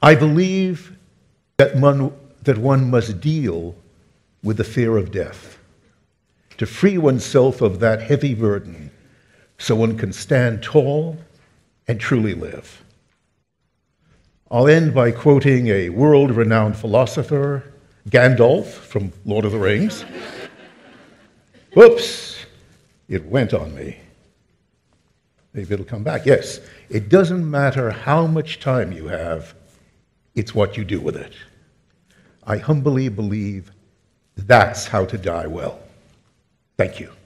I believe that one must deal with the fear of death, to free oneself of that heavy burden so one can stand tall and truly live. I'll end by quoting a world-renowned philosopher, Gandalf from Lord of the Rings. Whoops, it went on me. Maybe it'll come back. Yes, it doesn't matter how much time you have, it's what you do with it. I humbly believe that's how to die well. Thank you.